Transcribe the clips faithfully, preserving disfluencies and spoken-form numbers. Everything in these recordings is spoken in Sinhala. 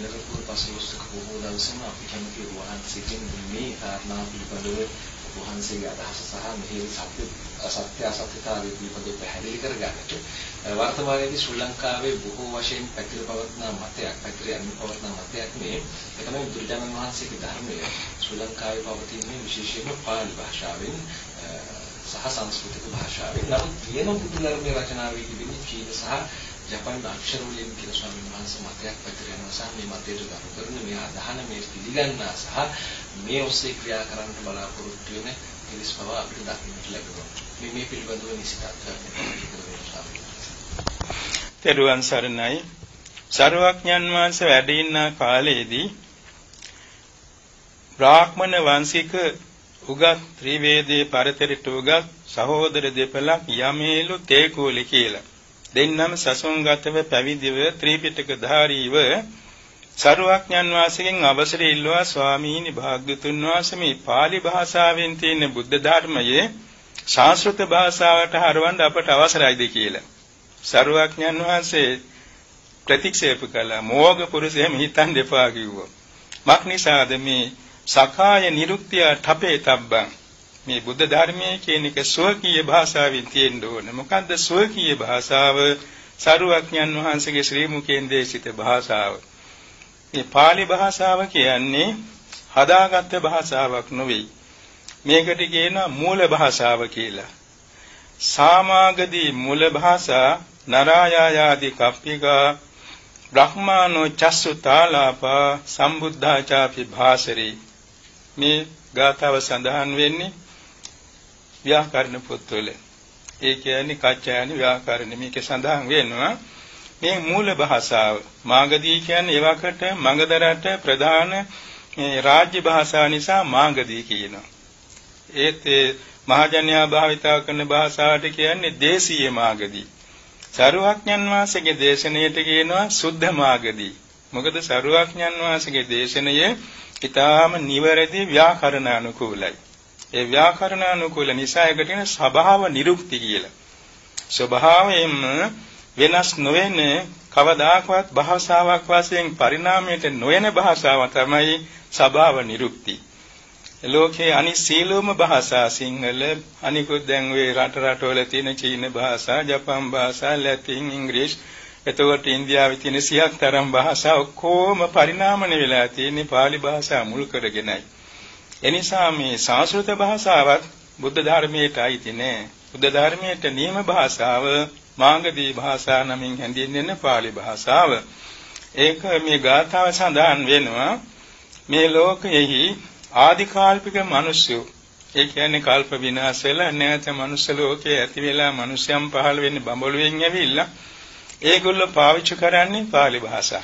නිරතුරු පසළොස්වක බොහෝ දවසම අපි කැමති වහන්සේගෙන් මේ කාරණා පිළිබඳව වහන්සේගේ අදහස සහ මෙහි සත්‍ය අසත්‍ය අසත්‍යතාවය පිළිබඳව පැහැදිලි කරගන්නට වර්තමානයේදී ශ්‍රී ලංකාවේ බොහෝ වශයෙන් පැතිර පවත්නා මතයක් පැතිර යමින් පවත්නා මතයක් මේ ඒ තමයි බුදුරජාණන් වහන්සේගේ ධර්මය ශ්‍රී ලංකාවේ පවතින්නේ විශේෂයෙන්ම පාලි භාෂාවෙන් සහ සංස්කෘතික භාෂාවෙන්. නමුත් වෙන බුදු ධර්මයේ රචනාවේ තිබෙන චීන සහ ජපාන් අක්ෂර වලින් කියලා ස්වාමීන් වහන්සේ මතයක් පැතිර යනවා සහ මේ මතයට ගරු කරන මේ අදහන මේ පිළිගන්නා සහ මේ ඔස්සේ ක්‍රියා කරන්නට බලාපොරොත්තු වෙන පිරිස් බව අපිට දක්නට ලැබෙනවා. මේ මේ පිළිබඳව නිසිතත් තෙරුවන් සරණයි. සර්වඥන් වහන්සේ වැඩ ඉන්න කාලයේදී බ්‍රාහ්මණ වංශික උගත් ත්‍රිවේදයේ පරතරට උගත් සහෝදර දෙපළක් යමේලු තේකෝලි කියලා දෙන්නම සසුන්ගතව පැවිදිව ත්‍රිපිටක ධාරීව සර්වඥන් වහන්සේගෙන් අවසර ඉල්ලුවා ස්වාමීනි භාග්‍යතුන් වහන්සේ මේ pāli භාෂාවෙන් තියෙන බුද්ධ ධර්මයේ සංස්කෘත භාෂාවට හරවන්න අපට අවසරයිද කියලා. සර්වඥන් වහන්සේ ප්‍රතික්ෂේප කළා. මෝග පුරුෂයෙම හිතන් දෙපා කිව්වා. මක්නිසාද මේ සකාය නිරුක්තිය ඨපේ තබ්බං මේ බුද්ධ ධර්මයේ කියන එක ස්වකීය භාෂාවෙන් තියෙන්න ඕන. මොකද්ද ස්වකීය භාෂාව? සරුවඥන් වහන්සේගේ ශ්‍රී මුඛයෙන් දේශිත භාෂාව. මේ pāli භාෂාව කියන්නේ හදාගත්ත භාෂාවක් නෙවෙයි. මේකට කියනවා මූල භාෂාව කියලා. සාමාගදී මූල භාෂා නරායායාදී කප්පිකා බ්‍රහ්මානෝ චස්සු තාලාපා සම්බුද්ධාචාපි භාසරේ. මේ ගාථාව සඳහන් වෙන්නේ ව්‍යාකරණ පොත්වල. ඒ කියන්නේ කච්චායන ව්‍යාකරණ මේකේ සඳහන් වෙනවා. මේ මූල භාෂාව මාගදී කියන්නේ ඒවකට මගධරට ප්‍රධාන මේ රාජ්‍ය භාෂාව නිසා මාගදී කියනවා. ඒත් මහජනයා භාවිතා කරන භාෂාවට කියන්නේ දේශීය මාගදී. සරුවඥන් වහන්සේගේ දේශනාවට කියනවා සුද්ධ මාගදී. මොකද සරුවඥන් වහන්සේගේ දේශනය ඊටාම නිවැරදි ව්‍යාකරණ අනුකූලයි. ඒ ව්‍යාකරණ අනුකූල නිසා ඒකට කියන ස්වභාව නිරුක්ති කියලා. ස්වභාවයෙන්ම වෙනස් නොවන කවදාකවත් භාෂාවක් වශයෙන් පරිණාමයට නොයන භාෂාව තමයි ස්වභාව නිරුක්ති. ලෝකේ අනිත් සීලෝම භාෂා සිංහල අනිකුත් දැන් ඔය රට රටවල තියෙන චීන භාෂා, ජපාන් භාෂා, ලැතින්, ඉංග්‍රීසි, එතකොට ඉන්දියාවේ තියෙන සියක් තරම් භාෂා ඔක්කොම පරිණාමණය වෙලා තියෙන්නේ pāli භාෂාව මුල් කරගෙනයි. එනිසා මේ සංස්කෘත භාෂාවත් බුද්ධ ධර්මයට අයිති නෑ. බුද්ධ ධර්මයට නියම භාෂාව මාගදී භාෂා නමින් හැඳින්වෙන pāli භාෂාව. ඒක මේ ගාථාව සඳහන් වෙනවා. මේ ලෝකයේහි ආදිකාල්පික මිනිස්සු ඒ කියන්නේ කල්ප විනාශ වෙලා නැවත මනුෂ්‍ය ලෝකයේ ඇති වෙලා මිනිස්යන් පහළ වෙන්නේ බඹලුවෙන් ඇවිල්ලා ඒගොල්ලෝ පාවිච්චි කරන්නේ pāli භාෂා.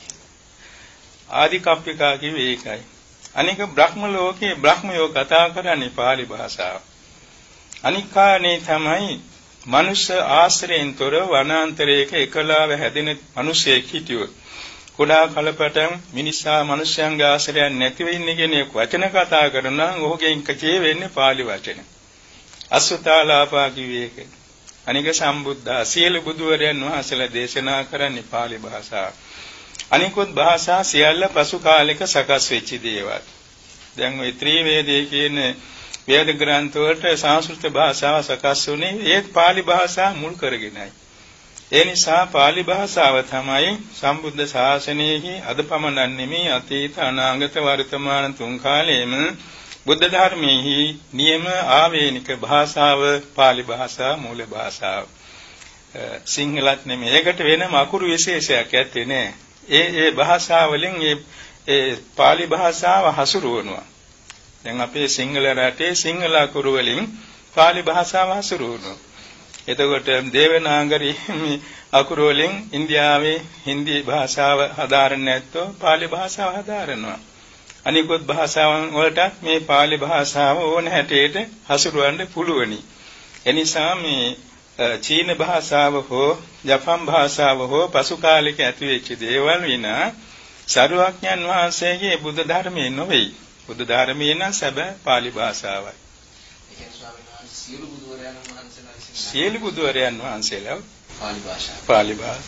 ආදිකප්පිකා කිව්වේ ඒකයි. අනික බ්‍රහ්ම ලෝකයේ බ්‍රහ්මයෝ කතා කරන්නේ pāli භාෂාව. අනිකානේ තමයි මනුෂ්‍ය ආශ්‍රයෙන් තොර වනාන්තරයක එකලාව හැදෙන මිනිසෙක් හිටියොත් කුඩා කලපටන් මිනිසා මිනිස්යන්ගේ ආශ්‍රයයන් නැති වෙන්නේ කියන වචන කතා කරනවා. ඔහුගෙන් කචේ වෙන්නේ pāli වචන. අසුතාලාපා කිව්වේ ඒක. අනික සම්බුද්ධා සියලු බුදුවරයන් වහන්සේලා දේශනා කරන්නේ pāli භාෂාව. අනිකුත් භාෂා සියල්ල පසු කාලයක සකස් වෙච්ච දේවල්. දැන් ওই ත්‍රිවේදයේ කියන වේද ග්‍රන්ථ වලට සංස්කෘත භාෂාව සකස් වුණේ ඒත් pāli භාෂාව මුල් කරගෙනයි. ඒ නිසා pāli භාෂාව තමයි සම්බුද්ධ ශාසනයෙහි අද පමණක් නෙමෙයි අතීත අනාගත වර්තමාන තුන් කාලයේම බුද්ධ ධර්මයේහි නියම ආවේනික භාෂාව pāli භාෂාව මූල භාෂාව. සිංහලත් නෙමෙයි. ඒකට වෙනම අකුරු විශේෂයක් ඇත්තේ නෑ. ඒ ඒ භාෂාවලින් ඒ ඒ pāli භාෂාව හසුරුවනවා. දැන් අපේ සිංහල රටේ සිංහල අකුරු වලින් pāli භාෂාව හසුරුවනවා. එතකොට දේවනාගරි අකුරු වලින් ඉන්දියාවේ හින්දි භාෂාව හදාරන්නේ නැත්තෝ pāli භාෂාව හදාරනවා. අනිකුත් භාෂාවන් වලටත් මේ pāli භාෂාව ඕන හැටියට හසුරවන්න පුළුවනි. එනිසා මේ චීන භාෂාව හෝ ජපාන් භාෂාව හෝ පසු කාලෙක ඇති වෙච්ච දේවල් විනා සරුවඥන් වහන්සේගේ බුද්ධ ධර්මයේ නොවේ. බුද්ධ ධර්මයේ නම් සැබෑ pāli භාෂාවයි. ඒ කියන්නේ ස්වාමීන් වහන්සේ සියලු බුදුවරයන් වහන්සේලා සියලු බුදුවරයන් වහන්සේලා pāli භාෂාව. pāli භාෂාව.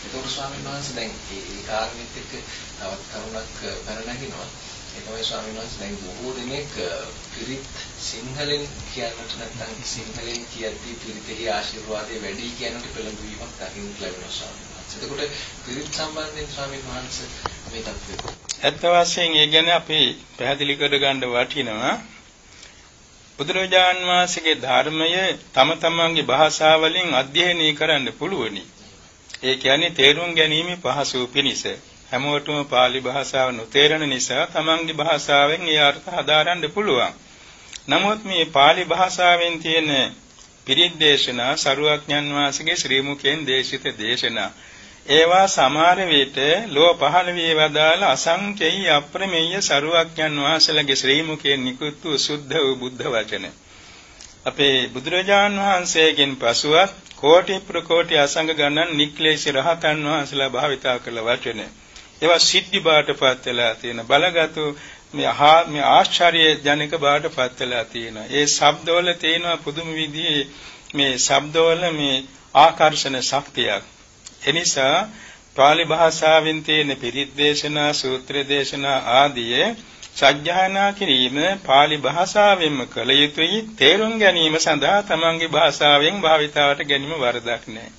ඒතකොට ස්වාමීන් වහන්සේ දැන් මේ කාරණෙත් එක්ක තවත් කරුණක් පැන නැගිනවා. ඒ තමයි ස්වාමීන් වහන්සේ දැන් බොහෝ දෙනෙක් පිරිත් සිංහලෙන් කියන්නට නැත්නම් සිංහලෙන් කියද්දී පිරිතෙහි ආශිර්වාදයේ වැඩි කියනට පෙළඹවීමක් දකින්න ලැබෙනවා ස්වාමීන් වහන්සේ. එතකොට පිරිත් සම්බන්ධයෙන් ස්වාමීන් වහන්සේ මේ තත්ත්වය. ඇත්ත වශයෙන් ඒ ගැන අපි පැහැදිලි කර ගන්න වටිනවා. බුදුරජාන් වහන්සේගේ ධර්මය තම තමන්ගේ භාෂාවලින් අධ්‍යයනය කරන්න පුළුවනි. ඒ කියන්නේ තේරුම් ගැනීම පහසු පිණිස. හැමෝටම පාලි භාෂාව නොතේරෙන නිසා තමන්ගේ භාෂාවෙන් ඒ අර්ථ හදාරන්න පුළුවන්. නමුත් මේ පාලි භාෂාවෙන් තියෙන පිරිත් දේශනා සරුවඥන් වහන්සේගේ ශ්‍රී මුඛයෙන් දේශිත දේශනා ඒවා සමහර විට ලෝ පහළ වී වදාළ අසංඛ්‍යයි අප්‍රමේය සරුවඥන් වහන්සේලාගේ ශ්‍රී මුඛයෙන් නිකුත් වූ සුද්ධ වූ බුද්ධ වචන අපේ බුදුරජාන් වහන්සේගෙන් පසුවත් කෝටි ප්‍රකෝටි අසංග ගණන් නික්ලේශී රහතන් වහන්සේලා භාවිතා කළ වචන ඒවා සිද්ධි බාටපත් වෙලා තියෙන බලගතු මේ මේ ආශ්චර්ය ජනක බාටපත් වෙලා තියෙන ඒ ශබ්දවල තියෙන පුදුම විදිහේ මේ ශබ්දවල මේ ආකර්ෂණ ශක්තියක් එනිසා පාලි භාෂාවෙන් තියෙන පිරිත් දේශනා සූත්‍ර දේශනා ආදී සත්‍යයනා කිරීම පාලි භාෂාවෙන්ම කළ යුතුයි තේරුම් ගැනීම සඳහා තමන්ගේ භාෂාවෙන් භාවිතාවට ගැනීම වරදක් නැහැ.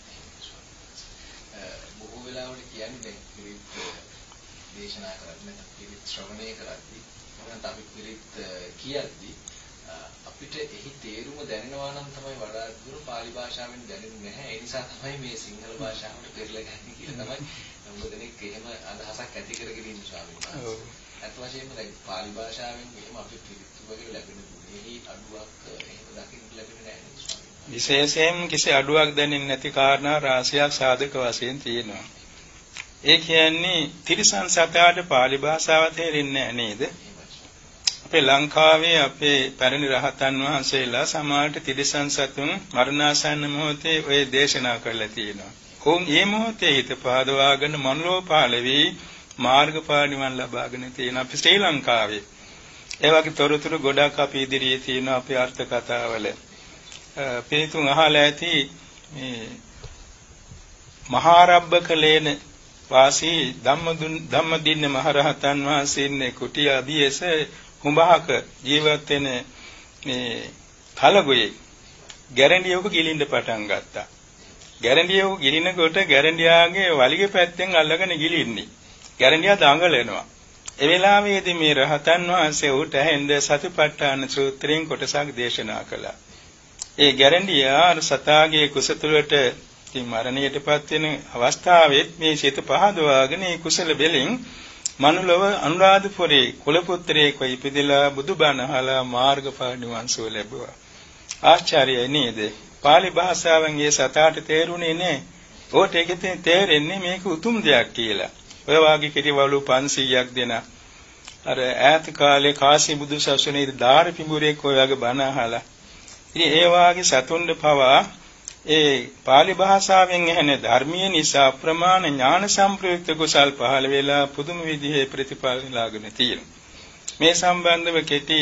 බොහෝ වෙලාවට කියන්නේ පිරිත් දේශනා කරන්නේ පිරිත් ශ්‍රවණය කරද්දී මොකද අපි පිරිත් කියද්දී අපිට එහි තේරුම දැනෙනවා නම් තමයි වඩා දුර පාලි භාෂාවෙන් දැනෙන්නේ නැහැ. ඒ නිසා තමයි මේ සිංහල භාෂාවට පෙරලා ගන්න කියලා තමයි මොකදෙනෙක් එහෙම අදහසක් ඇති කරගෙන ඉන්න ස්වාමීන් වහන්සේ. අත් වශයෙන්ම දැන් පාලි භාෂාවෙන් එහෙම අපිට පිරිත් වගේ ලැබෙන දුන්නේ අඩුවක් එහෙම දකින්න ලැබෙන්නේ නැහැ නේද ස්වාමීන් වහන්සේ. විශේෂයෙන් කිසි අඩුවක් දැනෙන්නේ නැති කාරණා රාශියක් සාධක වශයෙන් තියෙනවා. ඒ කියන්නේ තිරිසන් සතාට පාලි භාෂාව තේරෙන්නේ නැහැ නේද? අපේ ලංකාවේ අපේ පැරණි රහතන් වහන්සේලා සමාජයට තිරිසන් සතුන් මරණාසන්න මොහොතේ ඔය දේශනා කරලා තියෙනවා. ඔවුන් මේ මොහොතේ හිත පහදවාගෙන මනෝපාල වී මාර්ගඵල නිවන් ලබාගෙන තියෙන අපි ශ්‍රී ලංකාවේ. ඒ වගේ තොරතුරු ගොඩක් අපි ඉදිරියේ තියෙන අපේ අර්ථ කතාවල. පිටුන් අහලා ඇති මේ මහාරබ්බකලේන වාසී ධම්මදුන් ධම්මදින්න මහරහතන් වහන්සේ ඉන්නේ කුටිය අධියස හුඹහක ජීවත් වෙන මේ කලගොයේ ගැරන්ඩියෝක ගිලින්න පටන් ගත්තා. ගැරන්ඩියෝක ගිලිනකොට ගැරන්ඩියාගේ වලිගේ පැත්තෙන් අල්ලගෙන ගිලින්නේ. ගැරන්ඩියා දඟලනවා. ඒ වෙලාවේදී මේ රහතන් වහන්සේ උට ඇහෙන්ද සතිපට්ඨාන සූත්‍රයෙන් කොටසක් දේශනා කළා. ඒ ගැරන්ඩියා සතාගේ කුස තුළට ඉතින් මරණයටපත් වෙන අවස්ථාවෙත් මේ සිත පහදවාගෙන මේ කුසල බෙලින් මනුලව අනුරාධපුරේ කුලපුත්‍රයෙක් වෙ ඉපදලා බුදුබණ අහලා මාර්ගඵල නිවන් සුව ලැබුවා. ආචාර්යයි නේද? පාලි භාෂාවෙන් ඒ සතාට තේරුණේ නැහැ. ඕට ඒකෙන් තේරෙන්නේ මේක උතුම් දෙයක් කියලා. ඔය වාගේ කිරිවලු පන්සීයක් දෙන අර ඈත කාලේ කාසි බුදු සසුනේ දාර පිඹුරෙක් ඔය වගේ බණ අහලා. ඉතින් ඒ වාගේ සතුන්ද පවා ඒ පාලි භාෂාවෙන් ඇහෙන ධර්මීය නිසා ප්‍රමාණ ඥාන සම්ප්‍රයුක්ත කුසල් පහළ වෙලා පුදුම විදිහේ ප්‍රතිඵල ලාගෙන තියෙනවා. මේ සම්බන්ධව කෙටි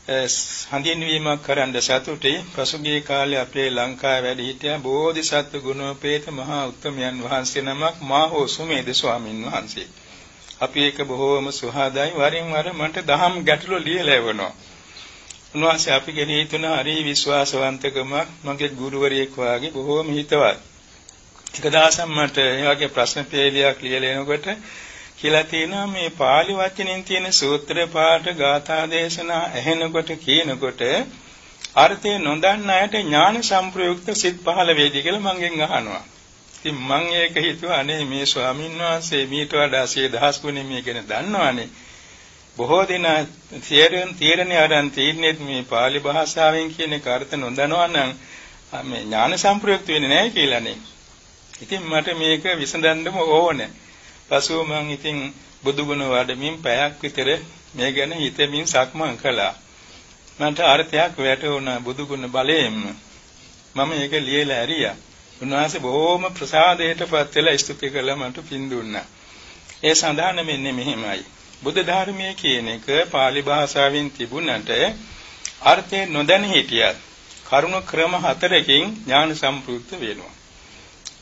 හඳුන්වීමක් කරන්න සතුටුයි. පසුගිය කාලේ අපේ ලංකාවේ වැඩ හිටියා බෝධිසත්ව ගුණෝපේත මහා උත්තමයන් වහන්සේ නමක් මාහෝ සුමේද ස්වාමින් වහන්සේ. අපි ඒක බොහෝම සුහදයි වරින් වර මට දහම් ගැටළු ලියලා එවනවා. උන්වහන්සේ අපි ගැන හිතන හරි විශ්වාසවන්තකමක් මගේ ගුරුවරයෙක් වාගේ බොහෝම හිතවත්. එක දවසක් මට ඒ වගේ ප්‍රශ්න පෙළියක් ලියලා එනකොට කියලා තියෙනවා මේ පාලි වචනෙන් තියෙන සූත්‍ර පාඨ ගාථා දේශනා ඇහෙනකොට කියනකොට අර්ථය නොදන්න අයට ඥාන සම්ප්‍රයුක්ත සිත් පහළ වේවි කියලා මගෙන් අහනවා. ඉතින් මම ඒක හිතුවා අනේ මේ ස්වාමීන් වහන්සේ මීට වඩා සිය දහස් ගුණෙ මේ ගැන දන්නවනේ. බොහෝ දෙනා තීරණ තීරණේ ආරන් තීරණේ මේ පාලි භාෂාවෙන් කියන කාර්ත නොදනවා නම් මේ ඥාන සම්ප්‍රයුක්ත වෙන්නේ නැහැ කියලානේ. ඉතින් මට මේක විසඳන්නම ඕනේ. පසුව මම ඉතින් බුදුගුණ වඩමින් පැයක් විතර මේ ගැන හිතමින් සක්මන් කළා. මට අර්ථයක් වැටුණා බුදුගුණ බලයෙන්ම. මම ඒක ලියලා ඇරියා. උන්වහන්සේ බොහෝම ප්‍රසාදයටපත් වෙලා ස්තුති කළා මට පින් දුන්නා. ඒ සඳහන් මෙන්නේ මෙහෙමයි. බුද්ධ ධර්මයේ කියන එක පාලි භාෂාවෙන් තිබුණට අර්ථය නොදැන හිටියත් කරුණ ක්‍රම හතරකින් ඥාන සම්ප්‍රයුක්ත වෙනවා.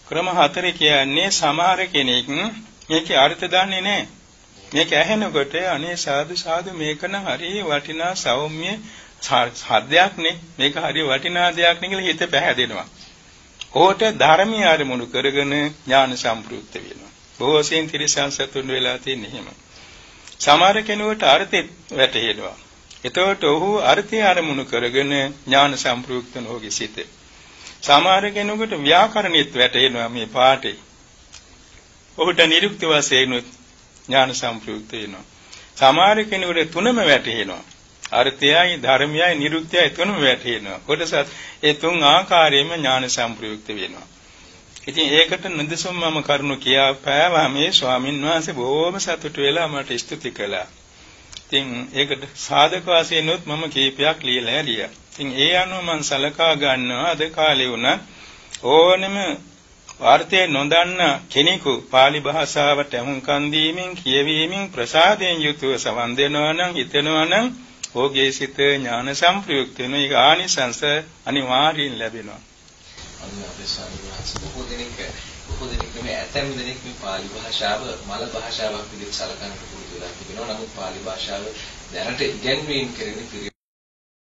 ක්‍රම හතර කියන්නේ සමහර කෙනෙක් මේකේ අර්ථ දන්නේ නැහැ. මේක ඇහෙනකොට අනේ සාදු සාදු මේක නම් හරිය වටිනා සෞම්‍ය සාධ්‍යයක් නේ. මේක හරිය වටිනා දෙයක් නේ කියලා හිත පැහැදෙනවා. ඕට ධර්මීය අරමුණු කරගෙන ඥාන සම්ප්‍රයුක්ත වෙනවා. බොහෝ සෙයින් තිරසං සතුන් වෙලා තියෙන එහෙම. සමහර කෙනෙකුට අර්ථෙ වැටහෙනවා. එතකොට ඔහු අර්ථය අරමුණු කරගෙන ඥාන සම්ප්‍රයුක්ත නොගේ සිට. සමහර කෙනෙකුට ව්‍යාකරණෙත් වැටෙනවා මේ පාඩේ. ඔහුට නිරුක්ති වශයෙන් ඥාන සම්ප්‍රයුක්ත වෙනවා. සමහර කෙනෙකුට තුනම වැටෙනවා. අර්ථයයි ධර්මයයි නිරුක්තියයි තුනම වැටෙනවා. කොටසත් ඒ තුන් ආකාරයෙන්ම ඥාන සම්ප්‍රයුක්ත වෙනවා. ඉතින් ඒකට නදසොම් මම කරුණු කියා පෑවා මේ ස්වාමින් වහන්සේ බොහොම සතුටු වෙලා මට ස්තුති කළා. ඉතින් ඒකට සාධක වශයෙන් උත් මම කීපයක් ලියලා ඇලියා. ඉතින් ඒ අනුව මම සලකා ගන්නවා අද කාලේ වුණත් ඕනෙම වාර්තේ නොදන්න කෙනෙකු pāli භාෂාවට අහුම්කන් දීමෙන් කියවීමෙන් ප්‍රසාදයෙන් යුතුව සවන් දෙනවා නම් හිතනවා නම් ඔහුගේ සිත ඥාන සම්ප්‍රයුක්ත වෙන එක ආනිසංස අනිවාර්යෙන් ලැබෙනවා. අන්න අපේ ස්වාමීන් වහන්සේ බොහෝ දෙනෙක් බොහෝ දෙනෙක් මේ ඇතැම් දෙනෙක් මේ pāli භාෂාව මල භාෂාවක් විදිහට සලකනට පුරුදු වෙලා තිබෙනවා. නමුත් pāli භාෂාව දැනට ඉගෙනීම කරන